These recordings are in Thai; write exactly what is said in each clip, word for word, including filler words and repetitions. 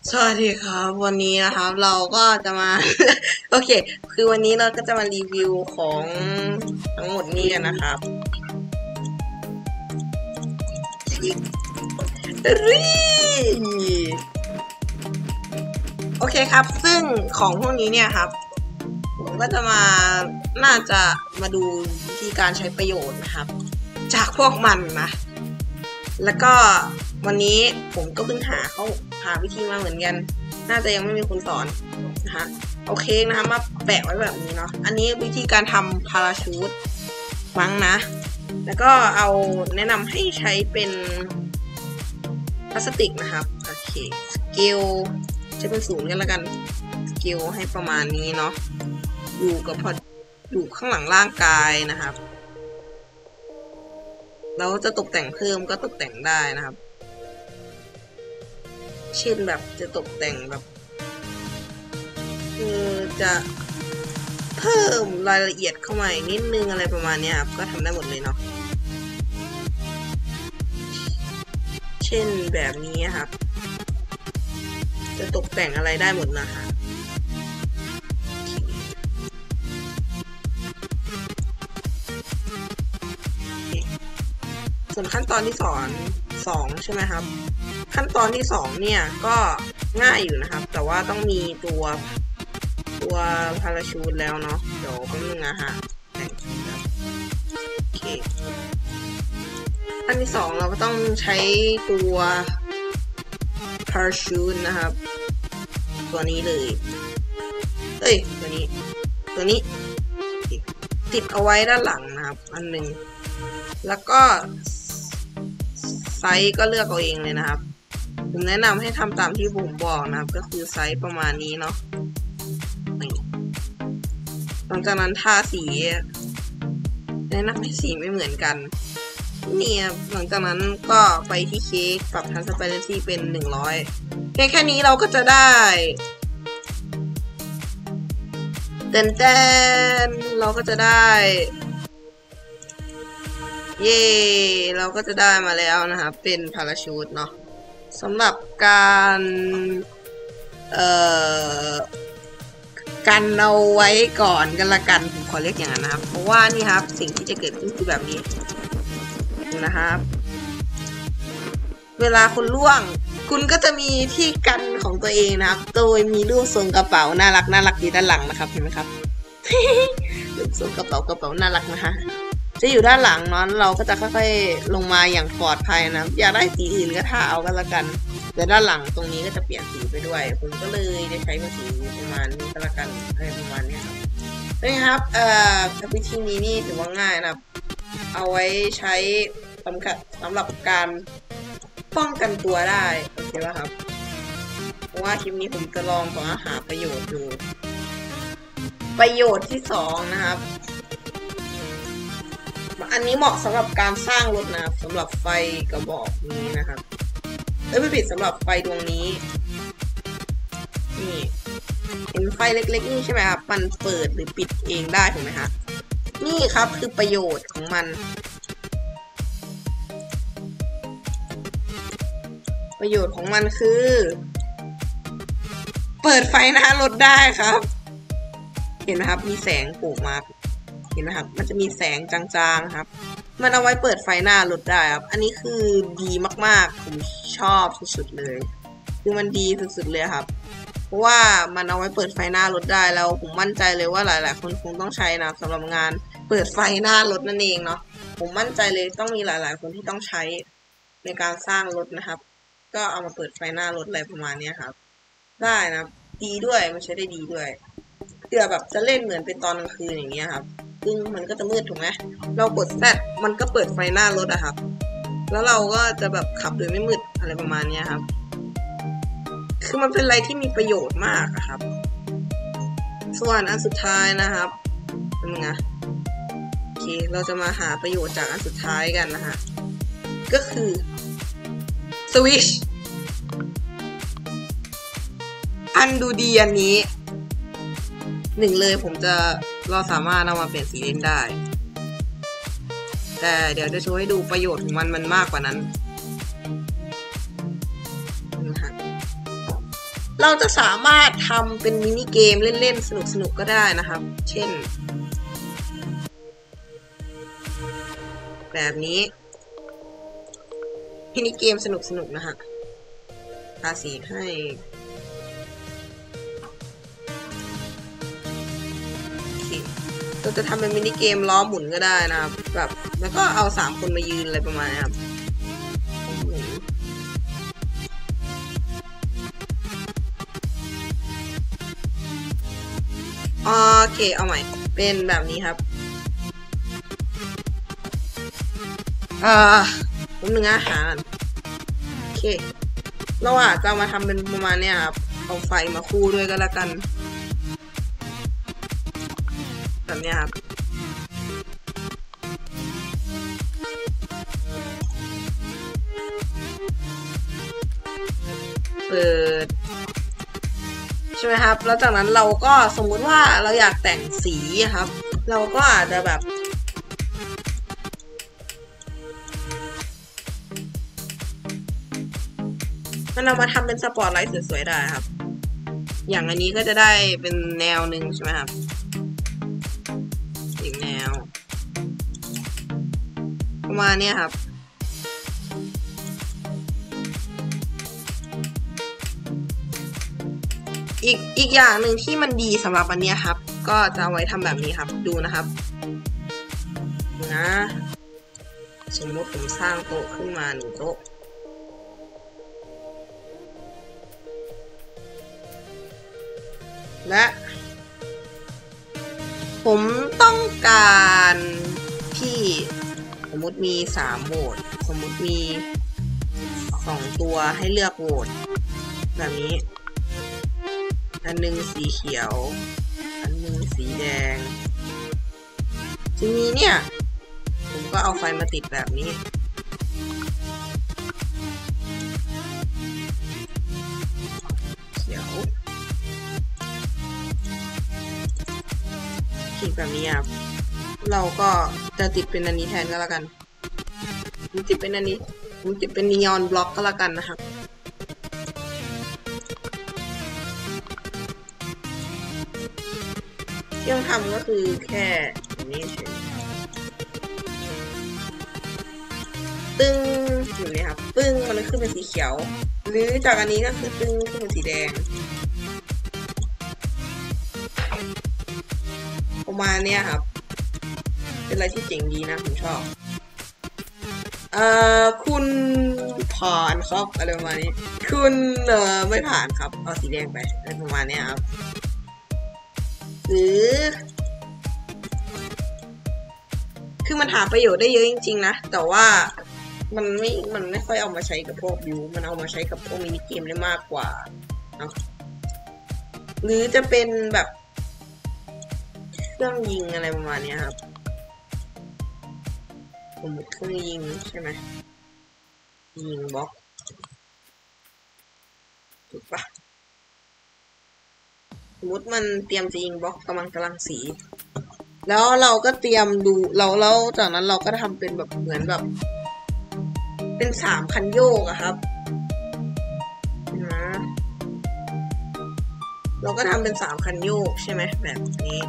สวัสดีครับวันนี้นะครับเราก็จะมา โอเคคือวันนี้เราก็จะมารีวิวของทั้งหมดนี้กันนะครับรีโอเคครับซึ่งของพวกนี้เนี่ยครับผมก็จะมาน่าจะมาดูวิธีการใช้ประโยชน์นะครับจากพวกมันนะแล้วก็วันนี้ผมก็เพิ่งหาเขาหาวิธีมาเหมือนกันน่าจะยังไม่มีคนสอนนะฮะโอเคนะคะมาแปะไว้แบบนี้เนาะอันนี้วิธีการทำพาราชูตมั้งนะแล้วก็เอาแนะนำให้ใช้เป็นพลาสติกนะครับโอเคสเกลจะเป็นศูนย์กันแล้วกันสเกลให้ประมาณนี้เนาะอยู่กับพออยู่ข้างหลังร่างกายนะครับเราจะตกแต่งเพิ่มก็ตกแต่งได้นะครับเช่นแบบจะตกแต่งแบบคือจะเพิ่มรายละเอียดเข้ามาอีกนิดนึงอะไรประมาณนี้ครับก็ทำได้หมดเลยเนาะเช่นแบบนี้ครับจะตกแต่งอะไรได้หมดนะคะส่วนขั้นตอนที่สอนสองใช่ไหมครับขั้นตอนที่สองเนี่ยก็ง่ายอยู่นะครับแต่ว่าต้องมีตัวตัวพาราชูตแล้วเนาะเดี๋ยวแป๊บนึงนะฮะโอเคขั้นที่สองเราก็ต้องใช้ตัวพาราชูตนะครับตัวนี้เลยเอ้ยตัวนี้ตัวนี้ติดเอาไว้ด้านหลังนะครับอันหนึ่งแล้วก็ไซส์ก็เลือกเอาเองเลยนะครับผมแนะนำให้ทำตามที่ผมบอกนะครับก็คือไซส์ประมาณนี้เนาะหลังจากนั้นทาสีแนะนำให้สีไม่เหมือนกันเนี่ยหลังจากนั้นก็ไปที่เค้กปรับ transparency เป็นหนึ่งร้อยแค่แค่นี้เราก็จะได้เต้นเต้นเราก็จะได้เย่เราก็จะได้มาแล้วนะครับเป็นพาราชูตเนาะสำหรับการเอ่อกันเอาไว้ก่อนกันละกันผมขอเรียกอย่างนั้นนะครับเพราะว่านี่ครับสิ่งที่จะเกิดขึ้นคือแบบนี้นะครับเวลาคุณล่วงคุณก็จะมีที่กันของตัวเองนะครับโดยมีรูปทรงกระเป๋าน่ารักน่ารักอยู่ด้านหลังนะครับเห็นไหมครับ รูปทรงกระเป๋ากระเป๋าน่ารักนะคะจะอยู่ด้านหลังเนาะเราก็จะค่อยๆลงมาอย่างปลอดภัยนะอยากได้สีอื่นก็ทาเอากันละกันแต่ด้านหลังตรงนี้ก็จะเปลี่ยนสีไปด้วยผมก็เลยจะใช้เป็นสีประมาณนี้ก็ละกันอะไรประมาณนี้ครับนี่ครับเอ่อวิธีนี้นี่ถือว่าง่ายนะครับเอาไว้ใช้สำคัญสำหรับการป้องกันตัวได้โอเคป่ะครับเพราะว่าคลิปนี้ผมจะลองของหาประโยชน์ดูประโยชน์ที่สองนะครับอันนี้เหมาะสำหรับการสร้างรถนะครับสำหรับไฟกระบอกนี้นะครับเอ้ยไม่ผิดสำหรับไฟดวงนี้นี่เห็นไฟเล็กๆนี่ใช่ไหมครับมันเปิดหรือปิดเองได้ถูกไหมครับนี่ครับคือประโยชน์ของมันประโยชน์ของมันคือเปิดไฟหน้ารถได้ครับเห็นไหมครับมีแสงโผล่มาเห็นไหมครับมันจะมีแสงจางๆครับมันเอาไว้เปิดไฟหน้ารถได้ครับอันนี้คือดีมากๆผมชอบสุดๆเลยคือมันดีสุดๆเลยครับเพราะว่ามันเอาไว้เปิดไฟหน้ารถได้แล้วผมมั่นใจเลยว่าหลายๆคนคงต้องใช้นะสำหรับงานเปิดไฟหน้ารถนั่นเองเนาะผมมั่นใจเลยต้องมีหลายๆคนที่ต้องใช้ในการสร้างรถนะครับก็เอามาเปิดไฟหน้ารถอะไรประมาณนี้ครับได้นะดีด้วยมันใช้ได้ดีด้วยเผื่อแบบจะเล่นเหมือนเป็นตอนกลางคืนอย่างเงี้ยครับซึ่งมันก็จะมืดถูกไหมเรากดแซดมันก็เปิดไฟหน้ารถอะครับแล้วเราก็จะแบบขับโดยไม่มืดอะไรประมาณนี้ครับคือมันเป็นอะไรที่มีประโยชน์มากอะครับส่วนอันสุดท้ายนะครับเป็นไงโอเคเราจะมาหาประโยชน์จากอันสุดท้ายกันนะฮะก็คือสวิชอันดูดีอันนี้หนึ่งเลยผมจะเราสามารถเอามาเปลี่ยนสีเล่นได้แต่เดี๋ยวจะโชว์ให้ดูประโยชน์ของมันมันมากกว่านั้นนะฮะเราจะสามารถทำเป็นมินิเกมเล่นๆสนุกๆก็ได้นะครับเช่นแบบนี้มินิเกมสนุกๆนะฮะทาสีให้เราจะทำเป็นมินิเกมล้อหมุนก็ได้นะครับแบบแล้วก็เอาสามคนมายืนอะไรประมาณนี้ครับโอเคเอาใหม่เป็นแบบนี้ครับอ่าผมหนึ่งอาหารโอเคเราอาจจะมาทำเป็นประมาณนี้ครับเอาไฟมาคู่ด้วยก็แล้วกันแบบนี้ครับเปิดใช่ไหมครับแล้วจากนั้นเราก็สมมุติว่าเราอยากแต่งสีครับเราก็อาจจะแบบมันเอามาทำเป็นสปอตไลท์สวยๆได้ครับอย่างอันนี้ก็จะได้เป็นแนวหนึ่งใช่ไหมครับอีกแนวประมาณนี้ครับอีกอีกอย่างหนึ่งที่มันดีสำหรับอันนี้ครับก็จะเอาไว้ทำแบบนี้ครับดูนะครับนะสมมติผมสร้างโต๊ะขึ้นมาหนึ่งโต๊ะและผมต้องการที่สมมติมีสามโหวตสมมติมีสองตัวให้เลือกโหวตแบบนี้อันหนึ่งสีเขียวอันหนึ่งสีแดงทีนี้เนี่ยผมก็เอาไฟมาติดแบบนี้เขียวขีดแบบนี้ครับเราก็จะติดเป็นอันนี้แทนก็แล้วกันผมติดเป็นอันนี้ผมติดเป็นนีออนบล็อกก็แล้วกันนะครับที่ต้องทำก็คือแค่นี้เฉยตึ้งอยู่นี่ครับตึ้งมันขึ้นเป็นสีเขียวหรือจากอันนี้ก็คือตึ้งขึ้นเป็นสีแดงประมาณเนี้ยครับเป็นอะไรที่เจ๋งดีนะผมชอบเอ่อคุณผ่านครับอะไรประมาณนี้คุณเอ่อไม่ผ่านครับเอาสีแดงไปอะไรประมาณเนี้ยครับหรือคือมันหาประโยชน์ได้เยอะจริงๆนะแต่ว่ามันไม่มันไม่ค่อยเอามาใช้กับพวกบิวมันเอามาใช้กับพวกมินิเกมได้มากกว่าเนาะหรือจะเป็นแบบเครื่องยิงอะไรประมาณนี้ครับสมมติเครื่องยิงใช่ไหมยิงบล็อกถูกปะสมมติมันเตรียมจะยิงบล็อกกำลังกำลังสีแล้วเราก็เตรียมดูเราแล้วจากนั้นเราก็ทำเป็นแบบเหมือนแบบเป็นสามคันโยกอะครับนะเราก็ทำเป็นสามคันโยกใช่ไหมแบบนี้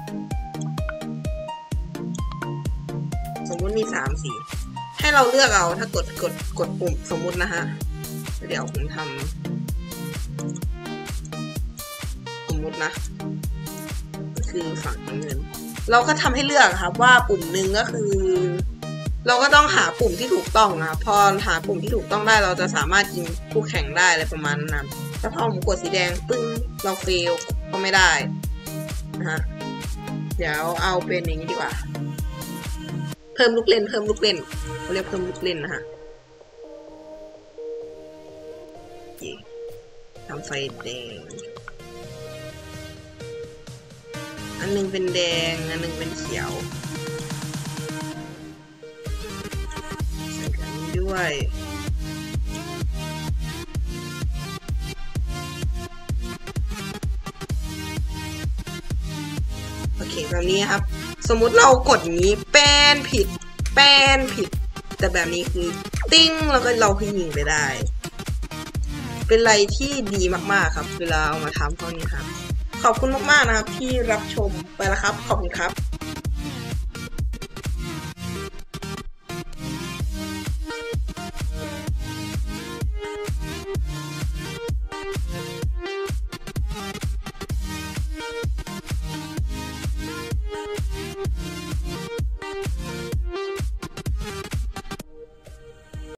สมมุติมีสามสีให้เราเลือกเอาถ้ากดกดกดปุ่มสมมุตินะฮะเดี๋ยวผมทำสมมุตินะก็คือฝั่งเงินเราก็ทำให้เลือกครับว่าปุ่มหนึ่งก็คือเราก็ต้องหาปุ่มที่ถูกต้องนะพอหาปุ่มที่ถูกต้องได้เราจะสามารถยิงคู่แข่งได้อะไรประมาณนั้นถ้าพอผมกดสีแดงปึ้งเราเฟลก็ไม่ได้นะฮะเดี๋ยวเอาเป็นอย่างนี้ดีกว่าเพิ่มลูกเล่นเพิ่มลูกเล่นเขาเรียกเพิ่มลูกเล่นนะฮะทำไฟแดงอันนึงเป็นแดงอันนึงเป็นเขียวใส่กันด้วยโอเคแบบนี้ครับสมมุติเรากดอย่างนี้แป้นผิดแป้นผิดแต่แบบนี้คือติ้งแล้วก็เราคือยิงไปได้เป็นอะไรที่ดีมากๆครับเวลาเอามาทำพวกนี้ครับขอบคุณมากๆนะครับที่รับชมไปแล้วครับขอบคุณครับ